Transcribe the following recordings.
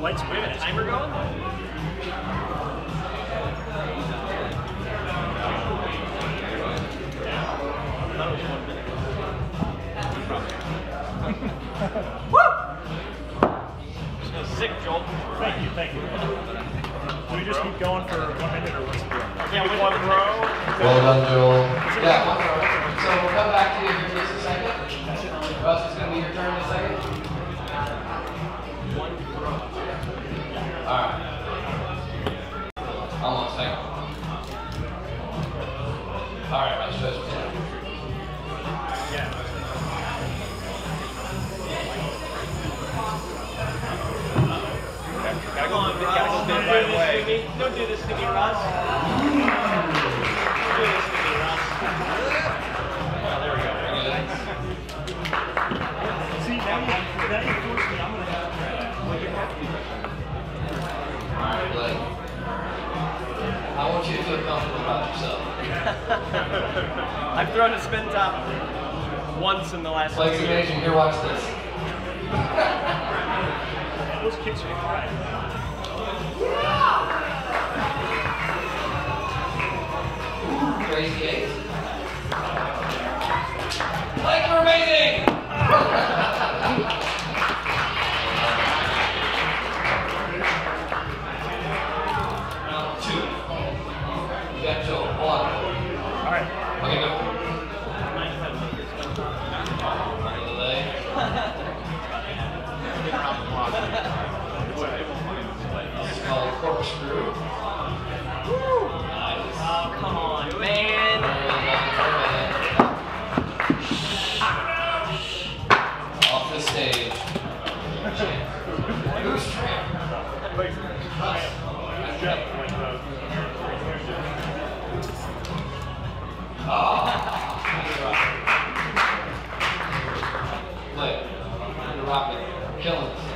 lights. We have a timer going? Woo! Sick, Joel. Thank you, thank you. Do we just keep going for 1 minute or what's the deal? Yeah, with one throw. Well done, Joel. Yeah, one throw. So we'll come back to you here in just a second. Russ, it's going to be your turn in a second. One throw. All right. Almost, hang on. All right, Russ, just Yeah. Gotta go big right away. Don't do this to me, Russ. Don't do this to me, Russ. Oh, there we go. See, now you force me. I'm going to have to try that. all right, Blake. I want you to feel comfortable about yourself. I've thrown a Spintop once in the last 2 Blake's years. amazing. Here, watch this. Those kicks are fine. Crazy eight. Blake, you're amazing! Round 2. You got Joe. Hold on. All right. Okay, go. Delay. This is called corkscrew. Nice. Oh, come on, man. Off the stage. Who's tramp? Blake, you're rocking. Killing us.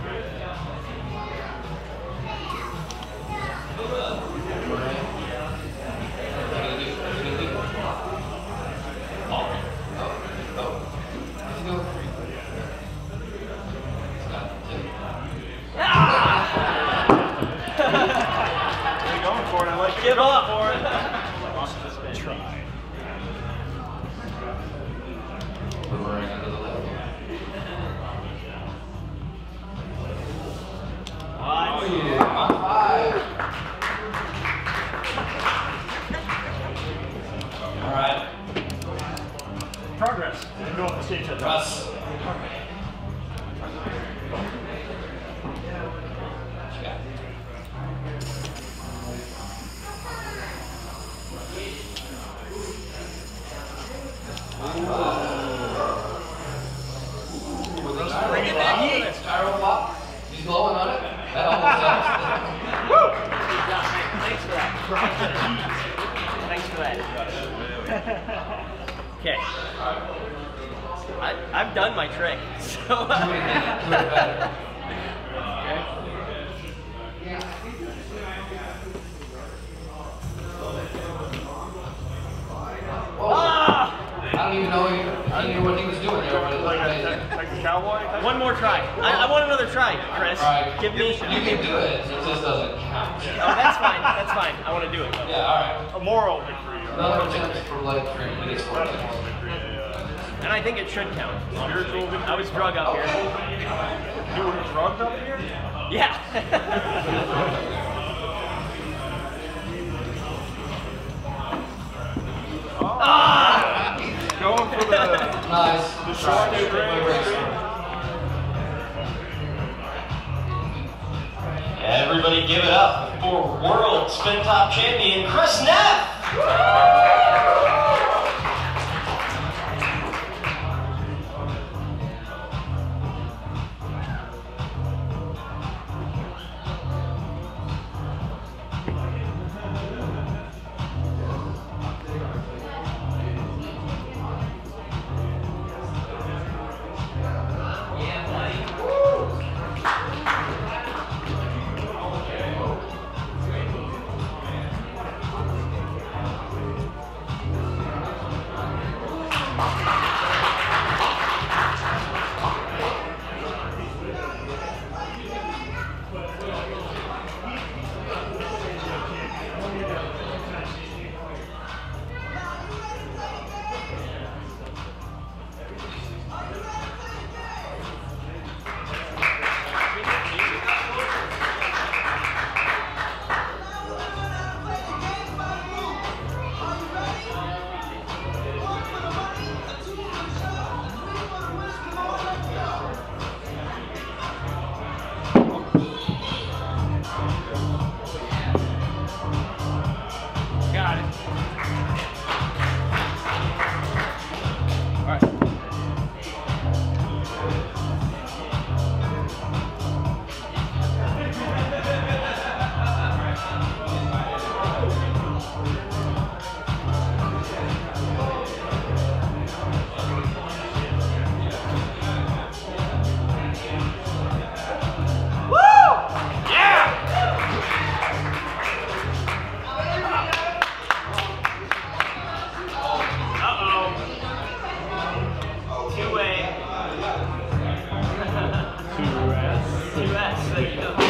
Give up for it. Try. Boomerang under the leg. Oh yeah, on 5. All right. Progress. Go off the stage. Russ. Spiral pop. He's blowing on it. That almost helps. Woo! Thanks for that. Thanks for that. Okay. I've done my trick, so. Do it better. Okay. Ah! I don't even know what he was doing there, but it looked amazing. Like the cowboy? One more try. I want another try, Chris. All right. Give me. You can do it. It just doesn't count. Oh, that's fine. That's fine. I want to do it. Though. Yeah. All right. A moral victory. Another attempt for Blake Freeman. He gets 4 points. And I think it should count. Spiritual victory. I was drug up here. You were drugged up here? Yeah. Ah! Going for the Nice. short Everybody give it up for World Spintop Champion, Chris Neff! 2S, so you know.